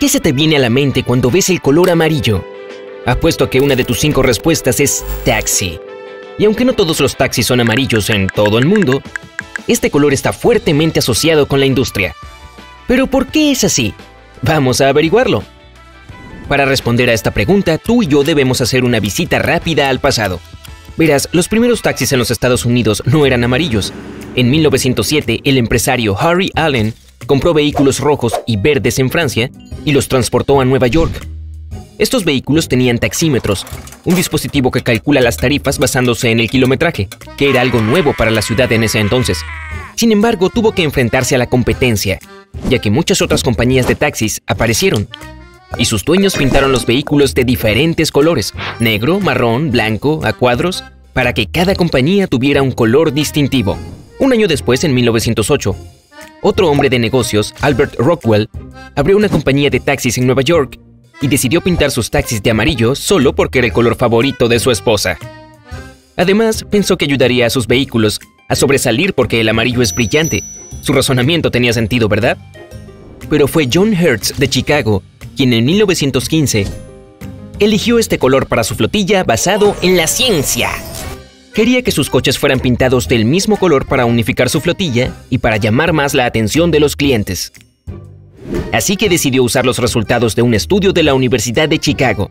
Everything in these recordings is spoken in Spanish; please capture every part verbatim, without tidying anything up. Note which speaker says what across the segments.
Speaker 1: ¿Qué se te viene a la mente cuando ves el color amarillo? Apuesto a que una de tus cinco respuestas es taxi. Y aunque no todos los taxis son amarillos en todo el mundo, este color está fuertemente asociado con la industria. ¿Pero por qué es así? Vamos a averiguarlo. Para responder a esta pregunta, tú y yo debemos hacer una visita rápida al pasado. Verás, los primeros taxis en los Estados Unidos no eran amarillos. En mil novecientos siete, el empresario Harry Allen compró vehículos rojos y verdes en Francia y los transportó a Nueva York. Estos vehículos tenían taxímetros, un dispositivo que calcula las tarifas basándose en el kilometraje, que era algo nuevo para la ciudad en ese entonces. Sin embargo, tuvo que enfrentarse a la competencia, ya que muchas otras compañías de taxis aparecieron, y sus dueños pintaron los vehículos de diferentes colores, negro, marrón, blanco, a cuadros, para que cada compañía tuviera un color distintivo. Un año después, en mil novecientos ocho, otro hombre de negocios, Albert Rockwell, abrió una compañía de taxis en Nueva York y decidió pintar sus taxis de amarillo solo porque era el color favorito de su esposa. Además, pensó que ayudaría a sus vehículos a sobresalir porque el amarillo es brillante. Su razonamiento tenía sentido, ¿verdad? Pero fue John Hertz de Chicago quien en mil novecientos quince eligió este color para su flotilla basado en la ciencia. Quería que sus coches fueran pintados del mismo color para unificar su flotilla y para llamar más la atención de los clientes. Así que decidió usar los resultados de un estudio de la Universidad de Chicago.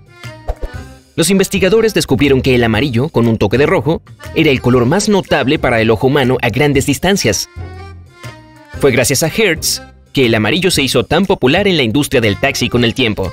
Speaker 1: Los investigadores descubrieron que el amarillo, con un toque de rojo, era el color más notable para el ojo humano a grandes distancias. Fue gracias a Hertz que el amarillo se hizo tan popular en la industria del taxi con el tiempo.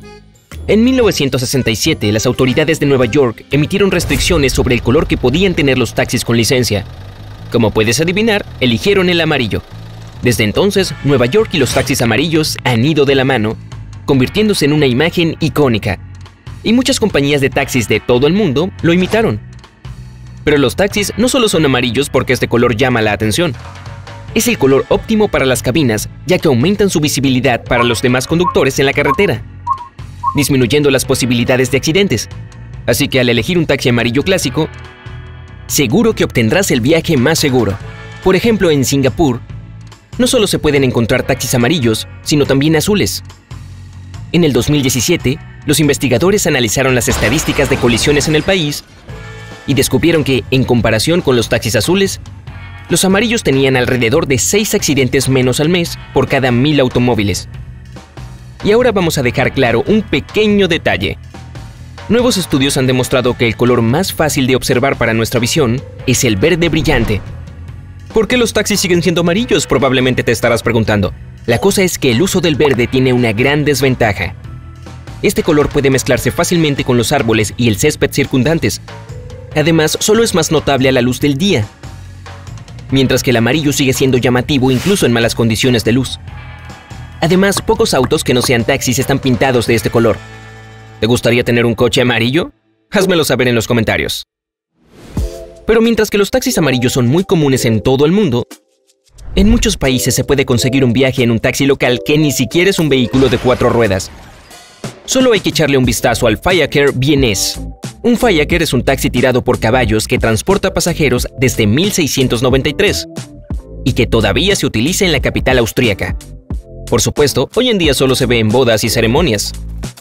Speaker 1: En mil novecientos sesenta y siete, las autoridades de Nueva York emitieron restricciones sobre el color que podían tener los taxis con licencia. Como puedes adivinar, eligieron el amarillo. Desde entonces, Nueva York y los taxis amarillos han ido de la mano, convirtiéndose en una imagen icónica. Y muchas compañías de taxis de todo el mundo lo imitaron. Pero los taxis no solo son amarillos porque este color llama la atención. Es el color óptimo para las cabinas, ya que aumentan su visibilidad para los demás conductores en la carretera, disminuyendo las posibilidades de accidentes. Así que al elegir un taxi amarillo clásico, seguro que obtendrás el viaje más seguro. Por ejemplo, en Singapur, no solo se pueden encontrar taxis amarillos, sino también azules. En el dos mil diecisiete, los investigadores analizaron las estadísticas de colisiones en el país y descubrieron que, en comparación con los taxis azules, los amarillos tenían alrededor de seis accidentes menos al mes por cada mil automóviles. Y ahora vamos a dejar claro un pequeño detalle. Nuevos estudios han demostrado que el color más fácil de observar para nuestra visión es el verde brillante. ¿Por qué los taxis siguen siendo amarillos? Probablemente te estarás preguntando. La cosa es que el uso del verde tiene una gran desventaja. Este color puede mezclarse fácilmente con los árboles y el césped circundantes. Además, solo es más notable a la luz del día, mientras que el amarillo sigue siendo llamativo incluso en malas condiciones de luz. Además, pocos autos que no sean taxis están pintados de este color. ¿Te gustaría tener un coche amarillo? Házmelo saber en los comentarios. Pero mientras que los taxis amarillos son muy comunes en todo el mundo, en muchos países se puede conseguir un viaje en un taxi local que ni siquiera es un vehículo de cuatro ruedas. Solo hay que echarle un vistazo al Fiacre vienés. Un Fiacre es un taxi tirado por caballos que transporta pasajeros desde mil seiscientos noventa y tres y que todavía se utiliza en la capital austríaca. Por supuesto, hoy en día solo se ve en bodas y ceremonias.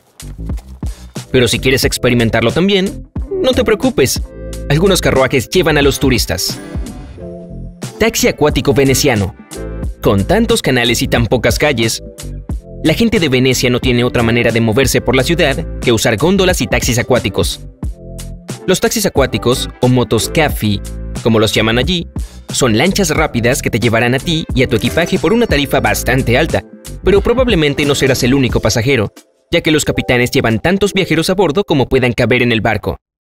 Speaker 1: Pero si quieres experimentarlo también, no te preocupes. Algunos carruajes llevan a los turistas. Taxi acuático veneciano. Con tantos canales y tan pocas calles, la gente de Venecia no tiene otra manera de moverse por la ciudad que usar góndolas y taxis acuáticos. Los taxis acuáticos, o motoscafi, como los llaman allí, son lanchas rápidas que te llevarán a ti y a tu equipaje por una tarifa bastante alta, pero probablemente no serás el único pasajero, ya que los capitanes llevan tantos viajeros a bordo como puedan caber en el barco.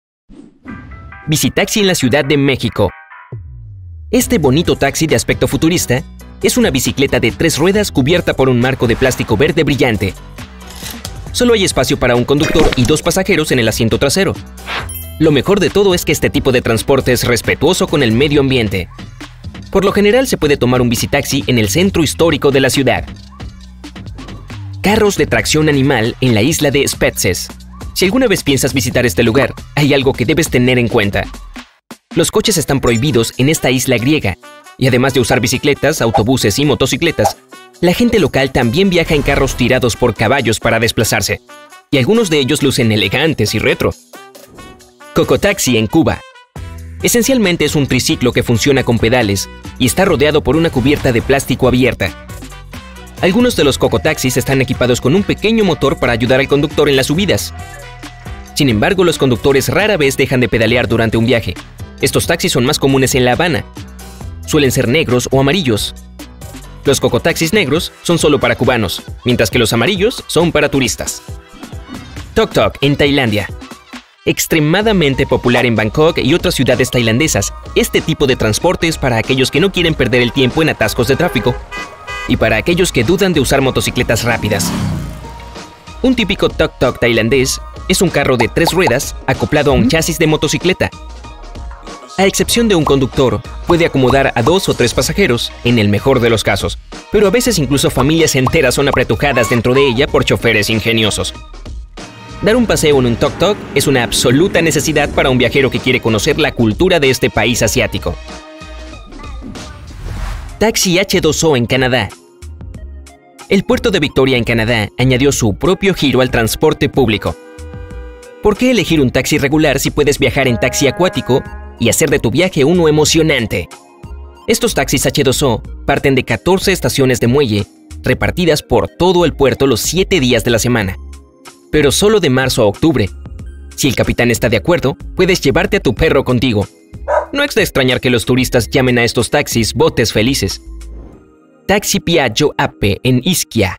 Speaker 1: Bicitaxi en la Ciudad de México. Este bonito taxi de aspecto futurista es una bicicleta de tres ruedas cubierta por un marco de plástico verde brillante. Solo hay espacio para un conductor y dos pasajeros en el asiento trasero. Lo mejor de todo es que este tipo de transporte es respetuoso con el medio ambiente. Por lo general se puede tomar un bicitaxi en el centro histórico de la ciudad. Carros de tracción animal en la isla de Spetses. Si alguna vez piensas visitar este lugar, hay algo que debes tener en cuenta. Los coches están prohibidos en esta isla griega, y además de usar bicicletas, autobuses y motocicletas, La gente local también viaja en carros tirados por caballos para desplazarse, y algunos de ellos lucen elegantes y retro. Cocotaxi en Cuba. Esencialmente es un triciclo que funciona con pedales y está rodeado por una cubierta de plástico abierta. Algunos de los cocotaxis están equipados con un pequeño motor para ayudar al conductor en las subidas. Sin embargo, los conductores rara vez dejan de pedalear durante un viaje. Estos taxis son más comunes en La Habana. Suelen ser negros o amarillos. Los cocotaxis negros son solo para cubanos, mientras que los amarillos son para turistas. Tok Tok en Tailandia. Extremadamente popular en Bangkok y otras ciudades tailandesas, este tipo de transporte es para aquellos que no quieren perder el tiempo en atascos de tráfico y para aquellos que dudan de usar motocicletas rápidas. Un típico Tok Tok tailandés es un carro de tres ruedas acoplado a un chasis de motocicleta. A excepción de un conductor, puede acomodar a dos o tres pasajeros, en el mejor de los casos, pero a veces incluso familias enteras son apretujadas dentro de ella por choferes ingeniosos. Dar un paseo en un Tok Tok es una absoluta necesidad para un viajero que quiere conocer la cultura de este país asiático. Taxi hache dos o en Canadá. El puerto de Victoria en Canadá añadió su propio giro al transporte público. ¿Por qué elegir un taxi regular si puedes viajar en taxi acuático y hacer de tu viaje uno emocionante? Estos taxis hache dos o parten de catorce estaciones de muelle, repartidas por todo el puerto los siete días de la semana. Pero solo de marzo a octubre. Si el capitán está de acuerdo, puedes llevarte a tu perro contigo. No es de extrañar que los turistas llamen a estos taxis botes felices. Taxi Piaggio Ape en Ischia.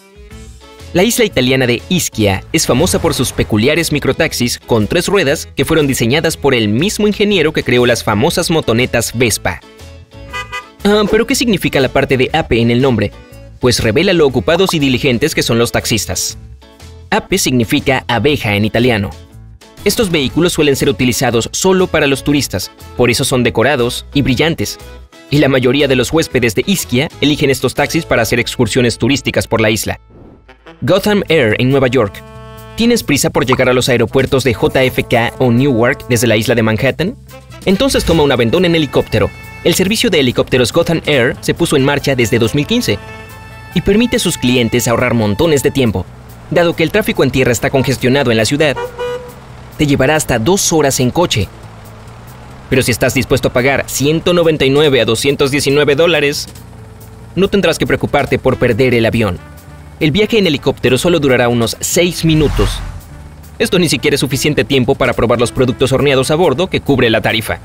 Speaker 1: La isla italiana de Ischia es famosa por sus peculiares microtaxis con tres ruedas que fueron diseñadas por el mismo ingeniero que creó las famosas motonetas Vespa. Ah, ¿pero qué significa la parte de Ape en el nombre? Pues revela lo ocupados y diligentes que son los taxistas. Ape significa abeja en italiano. Estos vehículos suelen ser utilizados solo para los turistas, por eso son decorados y brillantes. Y la mayoría de los huéspedes de Ischia eligen estos taxis para hacer excursiones turísticas por la isla. Gotham Air en Nueva York. ¿Tienes prisa por llegar a los aeropuertos de J F K o Newark desde la isla de Manhattan? Entonces toma un aventón en helicóptero. El servicio de helicópteros Gotham Air se puso en marcha desde dos mil quince y permite a sus clientes ahorrar montones de tiempo. Dado que el tráfico en tierra está congestionado en la ciudad, te llevará hasta dos horas en coche. Pero si estás dispuesto a pagar ciento noventa y nueve a doscientos diecinueve dólares, no tendrás que preocuparte por perder el avión. El viaje en helicóptero solo durará unos seis minutos. Esto ni siquiera es suficiente tiempo para probar los productos horneados a bordo que cubre la tarifa.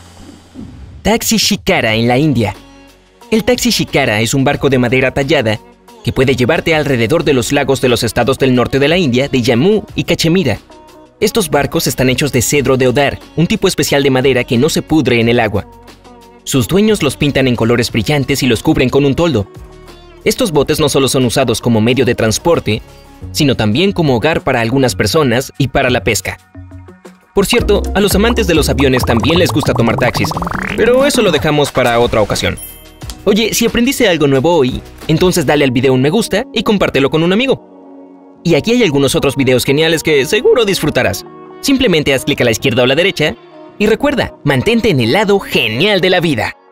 Speaker 1: Taxi Shikara en la India. El taxi Shikara es un barco de madera tallada que puede llevarte alrededor de los lagos de los estados del norte de la India, de Jammu y Cachemira. Estos barcos están hechos de cedro deodar, un tipo especial de madera que no se pudre en el agua. Sus dueños los pintan en colores brillantes y los cubren con un toldo. Estos botes no solo son usados como medio de transporte, sino también como hogar para algunas personas y para la pesca. Por cierto, a los amantes de los aviones también les gusta tomar taxis, pero eso lo dejamos para otra ocasión. Oye, si aprendiste algo nuevo hoy, entonces dale al video un me gusta y compártelo con un amigo. Y aquí hay algunos otros videos geniales que seguro disfrutarás. Simplemente haz clic a la izquierda o a la derecha y recuerda, mantente en el lado genial de la vida.